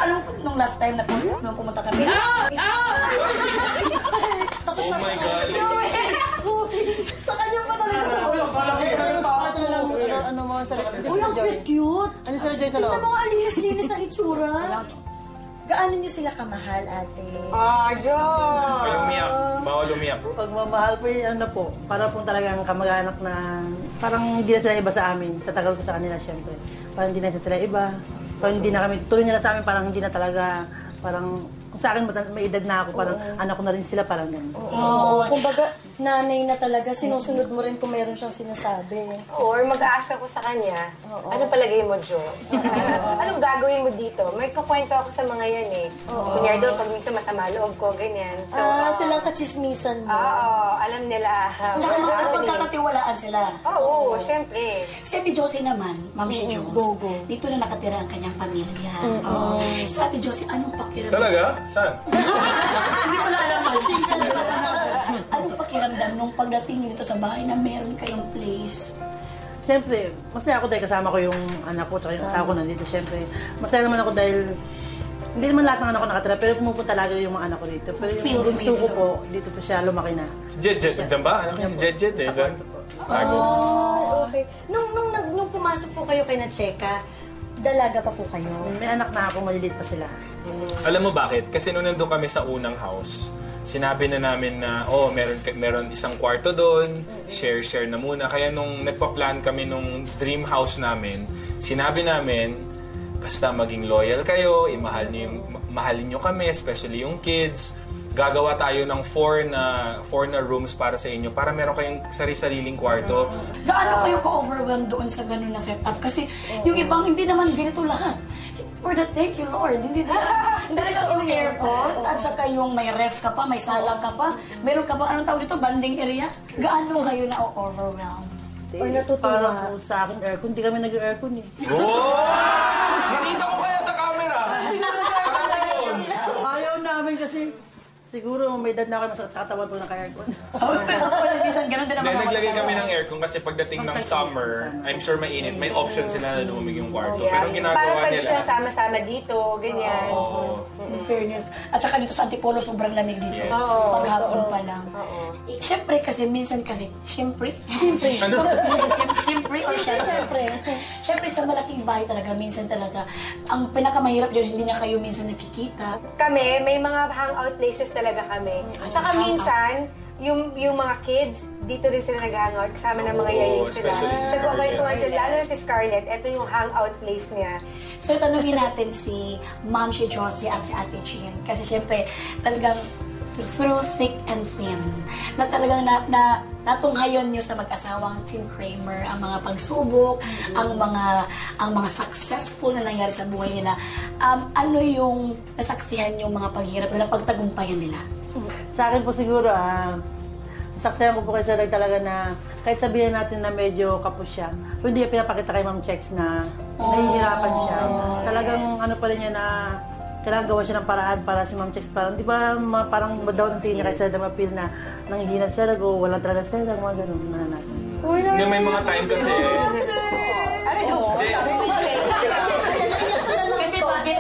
alam mo, nung last time na nung pumunta kami, Oh my God! Sa kanya pa talaga sa ulo. ano mo sa Uy, ang cute! Ano sa Joy sa loob? Tingnan mo, ang linis-linis ng itsura. Gaano niyo sila kamahal, ate? Bawal umiyak. Bawal umiyak. Pagmamahal po yung ano po, para po talagang kamag-anak na parang hindi na sila iba sa amin. Sa tagal ko sa kanila, syempre. Parang hindi na sila iba. Parang hindi na kami, tuloy nila sa amin, parang hindi na talaga, parang kung sa akin may edad na ako, parang anak ko na rin sila, parang gano'n. Oo. Kumbaga, nanay na talaga, sinusunod mo rin kung meron siyang sinasabi. Or mag-aasa ko sa kanya, anong palagay mo, Jo? Anong gagawin mo dito? May kukwento ako sa mga yan eh. Kunyari doon, pag minsan masama loob ko, ganyan. So, silang kachismisan mo. Oo, alam nila. Tsaka magkakatiwalaan sila. Oo, syempre. Si Ate Josie naman, Ma'am si Jos, dito na nakatira ang kanyang pamilya. Sa Ate Josie, anong pakiramdam? Talaga? Saan? Hindi ko na alam, anong pakiramdam nung pagdating niyo dito sa bahay na meron kayong place? Siyempre, masaya ako dahil kasama ko yung anak ko, tsaka yung asawa ko nandito. Siyempre, masaya naman ako dahil hindi naman lahat ng anak ko nakatira, pero pumupunta lagi yung mga anak ko dito. Pero yung bunso ko po, dito po siya lumaki na. Jet, dyan ba? Ano yung Jet eh, dyan? Okay. Nung pumasok po kayo kay na Cheka, dalaga pa po kayo? May anak na ako, maliliit pa sila. Alam mo bakit? Kasi nung nandun kami sa unang house, sinabi na namin na, meron isang kwarto doon, share na muna. Kaya nung nagpa-plan kami nung dream house namin, sinabi namin, basta maging loyal kayo, mahalin nyo kami, especially yung kids. Gagawa tayo ng 4 na rooms para sa inyo, para meron kayong sari-sariling kwarto. Gaano kayo ka-overwhelmed doon sa ganun na setup? Kasi yung ibang hindi naman ganito lahat. For the thank you, Lord. Hindi lang yung aircon, at saka yung may ref ka pa, may salang ka pa. Meron ka ba, anong tawag dito, banding area? Gaano kayo na-overwhelmed? Or natutuwa? Parang sa akin aircon, hindi kami nag-aircon eh. Oh! Nakita ko kaya sa camera! Ayaw namin kasi, siguro may edad na ako sa katawan ko ng ka-aircon. Minsan ganun din naman. Naglagay kami ng aircon kasi pagdating ng summer, I'm sure mainit, may option sila na lumig yung kwarto. Pero ginagawa para nila. pag sama-sama dito, ganyan. In fairness. At saka dito sa Antipolo, sobrang lamig dito. Paghapon pa lang. Siyempre kasi, minsan kasi, siyempre sa malaking bahay talaga, minsan talaga, ang pinakamahirap yun, hindi na kayo minsan nakikita. Kami, may mga hangout places talaga kami. Tsaka minsan, yung mga kids, dito rin sila nag-hangout, kasama ng mga yaying sila. Especially si Scarlett. Lalo na si Scarlett, ito yung hangout place niya. So, tanungin natin si Ma'am si Josie at si Ate Chin. Kasi syempre, talagang through thick and thin, na talagang natunghayon nyo sa mag-asawang Team Kramer ang mga pagsubok, ang mga successful na nangyari sa buhay nila. Ano yung nasaksihan yung mga paghirap na pagtagumpayan nila? Sa akin po siguro, saksayan ko po kasi talaga na kahit sabihin natin na medyo kapos siya, pero hindi niya pinapakita kay Ma'am Chex na nahihirapan siya. Talagang ano pa rin niya na kailangan gawa siya ng paraan para si Ma'am Chex. Parang, di ba, parang down tingin niya kasi na mapil na nangihinat siya, walang talaga siya, mga ganun naranasan. Hindi, may mga time kasi. Kasi bakit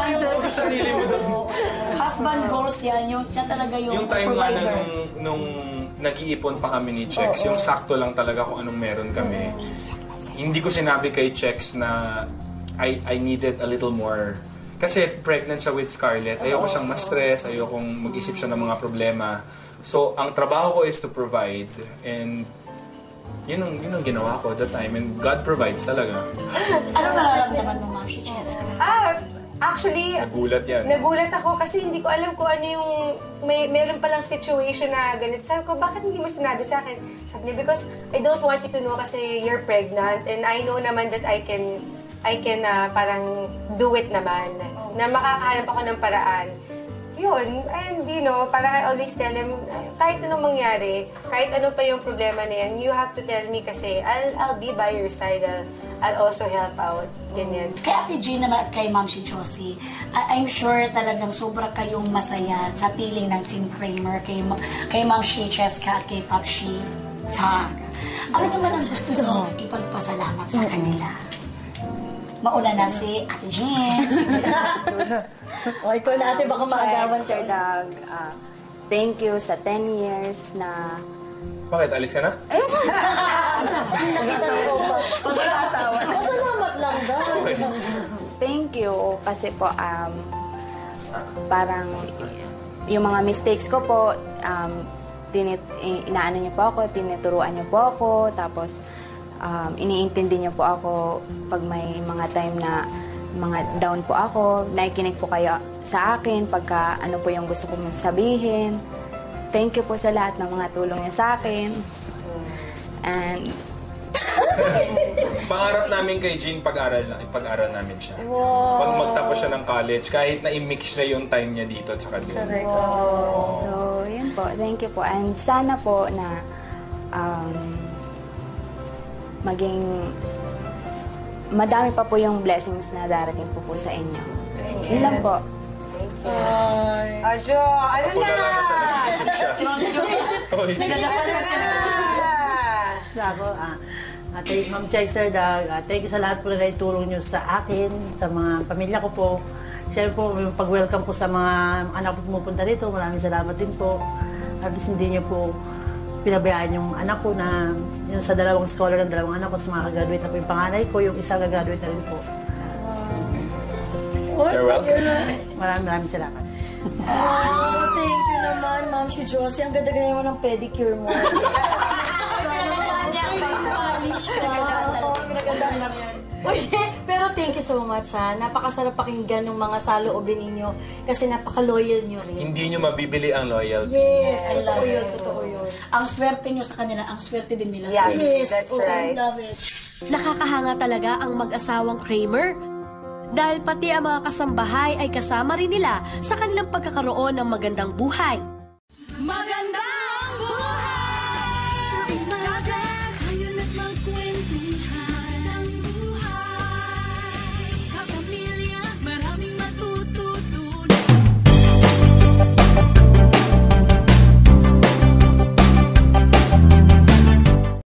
husband goals yan, siya talaga yung time provider. nga nung nag-iipon pa kami ni Chex, yung sakto lang talaga kung anong meron kami. Hindi ko sinabi kay Chex na I needed a little more. Kasi pregnant siya with Scarlett. Ayoko siyang ma-stress, ayokong mag-isip siya ng mga problema. So, ang trabaho ko is to provide. And yun ang ginawa ko at that time. And God provides talaga. Ano nararamdaman mo, Ma'am si Cheska? Actually, nagulat ako kasi hindi ko alam kung ano yung meron palang situation na ganito. Sabi ko, bakit hindi mo sinabi sa akin? Sabi niya, because I don't want you to know kasi you're pregnant and I know naman that I can parang do it naman. Na makakahanap ako ng paraan. Yun, and parang I always tell him, kahit anong mangyari, kahit ano pa yung problema na yan, you have to tell me kasi I'll be by your side. I'll also help out. Ganyan. Kay Ate Jean naman at kay Ma'am si Josie, I'm sure talagang sobra kayong masaya sa piling ng Team Kramer, kay Ma'am si Cheska at kay Pop si Tag. Ano naman ang gusto nyo ipagpasalamat sa kanila? mauna na si Ate Jean. O, ikaw na ate, baka maagawan ka. Sir Doug, thank you sa 10 years na... Bakit? Alis ka na? Nakita ko pa. Masalamat lang daw. Thank you kasi po parang yung mga mistakes ko po, inaano niyo po ako, tinuturuan niyo po ako, tapos iniintindi niyo po ako pag may mga time na mga down po ako, nakikinig po kayo sa akin pagka ano po yung gusto kong sabihin. Thank you po sa lahat ng mga tulong niyo sa akin. And Pangarap namin kay Jean pag-aral namin siya. Wow. Pag magtapos siya ng college, kahit na i-mix na yung time niya dito at saka dito. wow. So, yun po. Thank you po. And sana po na maging madami pa po yung blessings na darating po sa inyo. Yun lang po. Ajo, ano na? Pula lang siya, nag-iisip siya. Ako, Ate Ma'am Chesca, thank you sa lahat po na itulong nyo sa akin, sa mga pamilya ko po. Siyempre po, yung pag-welcome po sa mga anak ko pumupunta dito, maraming salamat din po. At least hindi nyo po pinabayaan yung anak ko na yung sa dalawang scholar ng dalawang anak ko, sa mga kagraduate na po yung panganay ko, yung isa gagraduate na rin po. You're welcome. Maraming salamat. Oh, thank you naman, Ma'am si Josie. Ang ganda-ganda naman ng pedicure mo. Pero thank you so much, ha. Napakasarap pakinggan ng mga saloobin ninyo kasi napaka-loyal nyo rin. Hindi nyo mabibili ang loyalty. Yes, totoo yun. Ang swerte nyo sa kanila, ang swerte din nila Yes, sa'yo. that's right. I love it. Nakakahanga talaga ang mag-asawang Kramer. Dahil pati ang mga kasambahay ay kasama rin nila sa kanilang pagkakaroon ng magandang buhay.